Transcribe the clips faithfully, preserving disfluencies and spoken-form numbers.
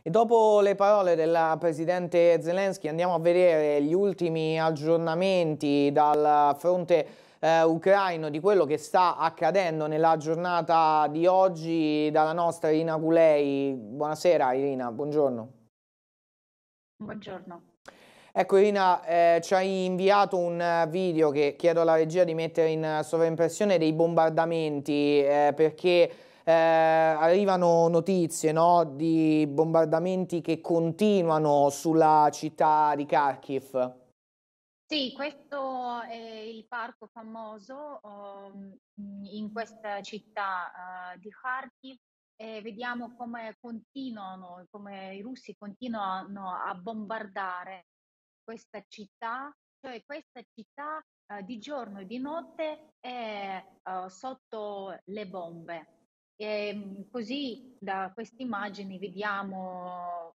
E dopo le parole del presidente Zelensky andiamo a vedere gli ultimi aggiornamenti dal fronte eh, ucraino di quello che sta accadendo nella giornata di oggi dalla nostra Irina Culei. Buonasera Irina, buongiorno. Buongiorno. Ecco Irina, eh, ci hai inviato un eh, video che chiedo alla regia di mettere in eh, sovraimpressione dei bombardamenti eh, perché eh, arrivano notizie, no, di bombardamenti che continuano sulla città di Kharkiv. Sì, questo è il parco famoso um, in questa città uh, di Kharkiv e vediamo come continuano, come i russi continuano a bombardare questa città, cioè questa città uh, di giorno e di notte è uh, sotto le bombe. E, mm, così da queste immagini vediamo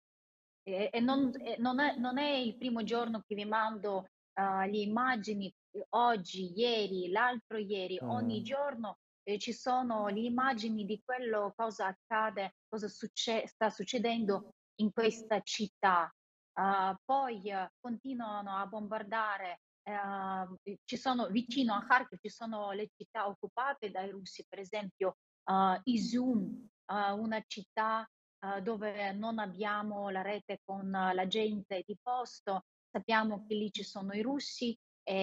e, e non, e non è, non è il primo giorno che vi mando eh, le immagini, eh, oggi, ieri, l'altro ieri, ogni Mm. giorno eh, ci sono le immagini di quello cosa accade, cosa succe- sta succedendo in questa città. Uh, poi eh, continuano a bombardare, eh, ci sono vicino a Kharkiv, ci sono le città occupate dai russi, per esempio uh, Izum, uh, una città uh, dove non abbiamo la rete con uh, la gente di posto, sappiamo che lì ci sono i russi,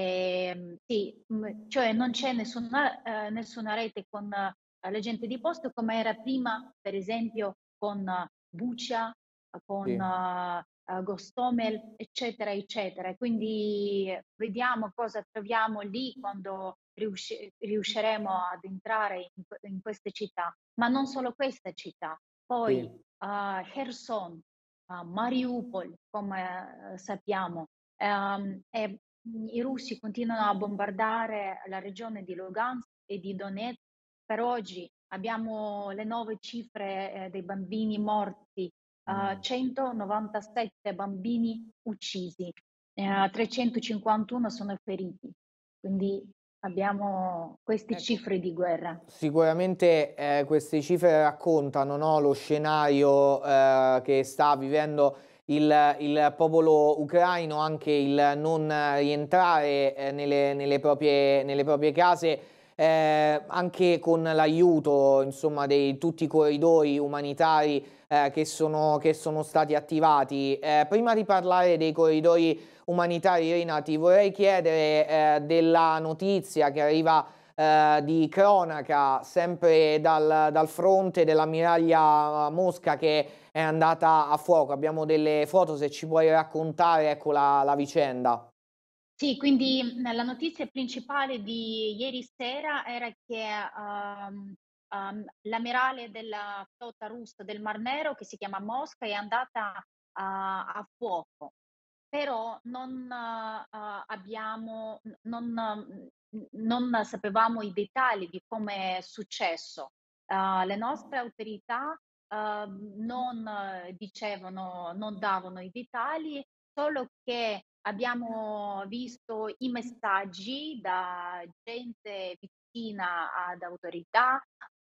e, sì, mh, cioè non c'è nessuna, eh, nessuna rete con uh, la gente di posto come era prima, per esempio con uh, Bucha, con Sì. uh, uh, Gostomel, eccetera, eccetera. Quindi vediamo cosa troviamo lì quando riusci- riusciremo ad entrare in, in queste città, ma non solo questa città. Poi Sì. uh, Kherson, uh, Mariupol, come uh, sappiamo, um, e mh, i russi continuano a bombardare la regione di Lugansk e di Donetsk. Per oggi abbiamo le nuove cifre eh, dei bambini morti, uh, Mm. centonovantasette bambini uccisi, eh, trecentocinquantuno sono feriti. Quindi abbiamo queste Ecco. cifre di guerra. Sicuramente eh, queste cifre raccontano, no, lo scenario eh, che sta vivendo il, il popolo ucraino, anche il non rientrare eh, nelle, nelle proprie, nelle proprie case, eh, anche con l'aiuto, insomma, di tutti i corridoi umanitari eh, che sono, che sono stati attivati. Eh, prima di parlare dei corridoi umanitari, Irina, ti vorrei chiedere eh, della notizia che arriva eh, di cronaca sempre dal, dal fronte dell'ammiraglia Mosca che è andata a fuoco. Abbiamo delle foto, se ci puoi raccontare, ecco la, la vicenda. Sì, quindi mh, la notizia principale di ieri sera era che um, um, l'ammirale della flotta russa del Mar Nero, che si chiama Mosca, è andata a, a fuoco, però non uh, uh, abbiamo, non, uh, non sapevamo i dettagli di come è successo. Uh, le nostre autorità uh, non uh, dicevano, non davano i dettagli, solo che abbiamo visto i messaggi da gente vicina ad autorità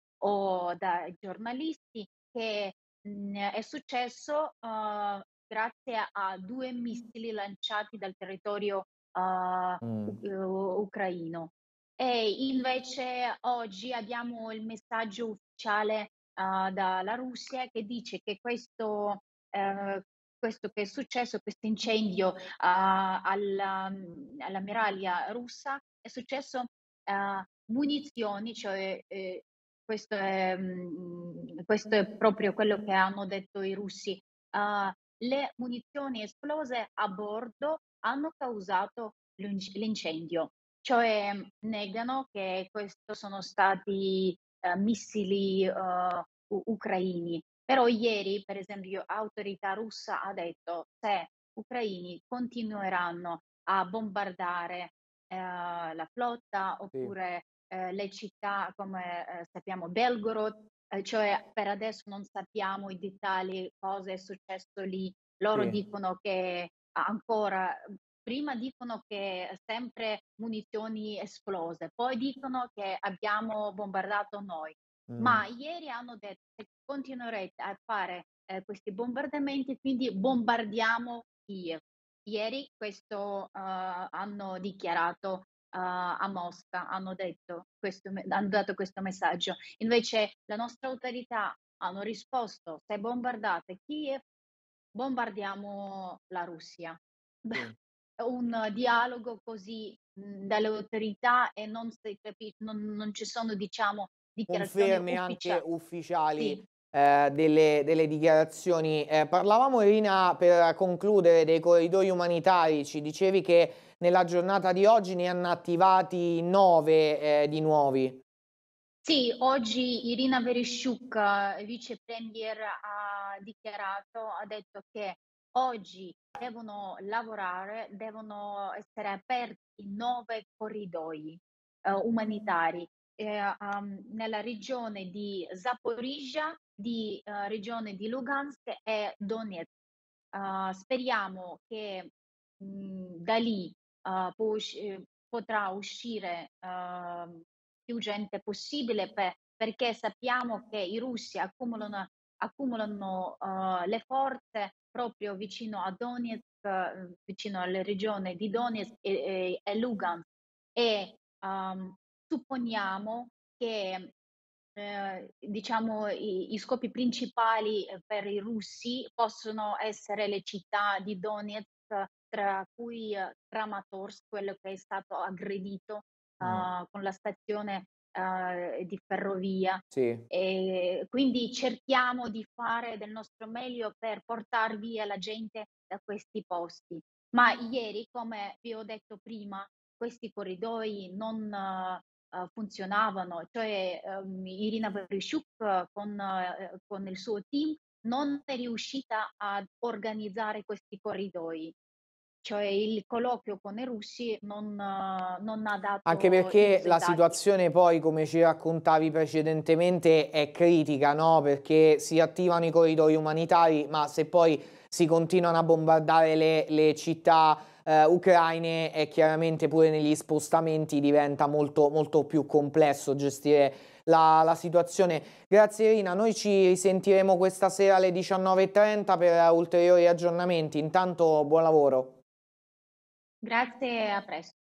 o da giornalisti che mh, è successo uh, grazie a due missili lanciati dal territorio uh, Mm. u- ucraino. E invece oggi abbiamo il messaggio ufficiale uh, dalla Russia che dice che questo, eh, questo che è successo, questo incendio uh, alla, all'ammiraglia russa, è successo uh, munizioni, cioè eh, questo è, mm, questo è proprio quello che hanno detto i russi. Uh, le munizioni esplose a bordo hanno causato l'inc- l'incendio, cioè negano che questi sono stati eh, missili eh, u- ucraini. Però ieri, per esempio, autorità russa ha detto se ucraini continueranno a bombardare eh, la flotta Sì. oppure eh, le città come eh, sappiamo Belgorod, eh, cioè per adesso non sappiamo i dettagli, cosa è successo lì. Loro Sì. dicono che ancora, prima dicono che sempre munizioni esplose, poi dicono che abbiamo bombardato noi. Mm. Ma ieri hanno detto che continuerete a fare eh, questi bombardamenti, quindi bombardiamo Kiev. Ieri questo eh, hanno dichiarato eh, a Mosca, hanno detto questo, me- hanno dato questo messaggio. Invece la nostra autorità hanno risposto: se bombardate Kiev, bombardiamo la Russia. Sì. Un dialogo così mh, dalle autorità e non, si capi- non, non ci sono, diciamo, dichiarazioni Conferme anche ufficiali. ufficiali, Sì, ehm, delle delle dichiarazioni. Ehm, parlavamo Irina, per concludere, dei corridoi umanitari. Ci dicevi che nella giornata di oggi ne hanno attivati nove, ehm, di nuovi. sì, oggi Irina Vereshchuk, eh, vice premier, ha dichiarato, ha detto che oggi devono lavorare, devono essere aperti nove corridoi eh, umanitari eh, um, nella regione di Zaporizhia, di eh, regione di Lugansk e Donetsk. Uh, speriamo che mh, da lì uh, può usci- eh, potrà uscire uh, più gente possibile per- perché sappiamo che i russi accumulano, accumulano uh, le forze proprio vicino a Donetsk, eh, vicino alla regione di Donetsk e, e- e Lugansk e um, supponiamo che eh, diciamo i, i scopi principali eh, per i russi possono essere le città di Donetsk, tra cui eh, Kramatorsk, quello che è stato aggredito Mh, eh, con la stazione eh, di ferrovia. sì. E quindi cerchiamo di fare del nostro meglio per portar via la gente da questi posti. Ma ieri, come vi ho detto prima, questi corridoi non, eh, uh, funzionavano, cioè um, Irina Vereshchuk uh, con, uh, con il suo team non è riuscita ad organizzare questi corridoi, cioè il colloquio con i russi non, uh, non ha Anche dato i perché la risultati. situazione poi, come ci raccontavi precedentemente, è critica, no? Perché si attivano i corridoi umanitari, ma se poi si continuano a bombardare le, le città eh, ucraine, è chiaramente pure negli spostamenti diventa molto, molto più complesso gestire la, la situazione. Grazie Irina, noi ci risentiremo questa sera alle diciannove e trenta per ulteriori aggiornamenti. Intanto buon lavoro. Grazie, a presto.